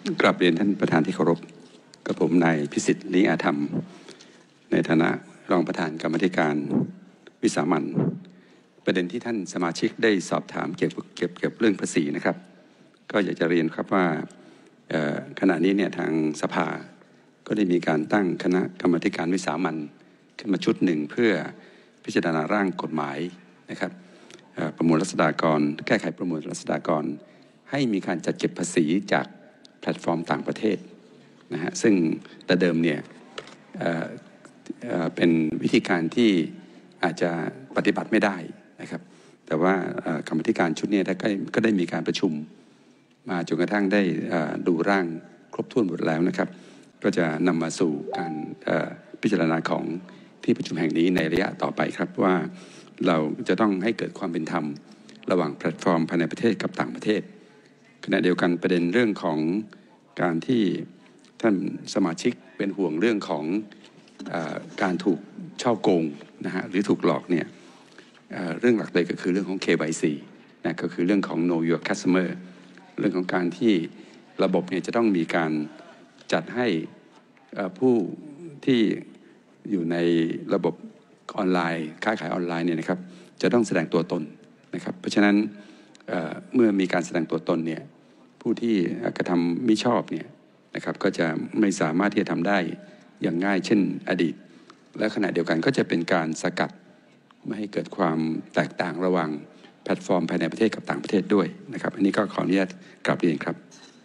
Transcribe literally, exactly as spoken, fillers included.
กราบเรียนท่านประธานที่เคารพกับผมนายพิสิทธิ์ลิ้งอาธรรมในฐานะรองประธานกรรมธิการวิสามัญประเด็นที่ท่านสมาชิกได้สอบถามเกี่ยวกับเกี่ยวกับเรื่องภาษีนะครับก็อยากจะเรียนครับว่าขณะนี้เนี่ยทางสภาก็ได้มีการตั้งคณะกรรมธิการวิสามัญขึ้นมาชุดหนึ่งเพื่อพิจารณาร่างกฎหมายนะครับประมวลรัษฎากรแก้ไขประมวลรัษฎากรให้มีการจัดเก็บภาษีจากแพลตฟอร์มต่างประเทศนะฮะซึ่งแต่เดิมเนี่ยเอ่อเอ่อเป็นวิธีการที่อาจจะปฏิบัติไม่ได้นะครับแต่ว่ากรรมธิการชุดนี้ก็ได้มีการประชุมมาจนกระทั่งได้ดูร่างครบถ้วนหมดแล้วนะครับก็จะนำมาสู่การพิจารณาของที่ประชุมแห่งนี้ในระยะต่อไปครับว่าเราจะต้องให้เกิดความเป็นธรรมระหว่างแพลตฟอร์มภายในประเทศกับต่างประเทศขณะเดียวกันประเด็นเรื่องของการที่ท่านสมาชิกเป็นห่วงเรื่องของเอ่อการถูกช่อโกงนะฮะหรือถูกหลอกเนี่ย เอ่อ เรื่องหลักเลยก็คือเรื่องของ เค วาย ซี นะก็คือเรื่องของ Know Your Customer เรื่องของการที่ระบบเนี่ยจะต้องมีการจัดให้ผู้ที่อยู่ในระบบออนไลน์ค้าขายออนไลน์เนี่ยนะครับจะต้องแสดงตัวตนนะครับเพราะฉะนั้น เอ่อ เมื่อมีการแสดงตัวตนเนี่ยผู้ที่กระทำมิชอบเนี่ยนะครับก็จะไม่สามารถที่จะทำได้อย่างง่ายเช่นอดีตและขณะเดียวกันก็จะเป็นการสกัดไม่ให้เกิดความแตกต่างระหว่างแพลตฟอร์มภายในประเทศกับต่างประเทศด้วยนะครับอันนี้ก็ขออนุญาตกราบเรียนครับ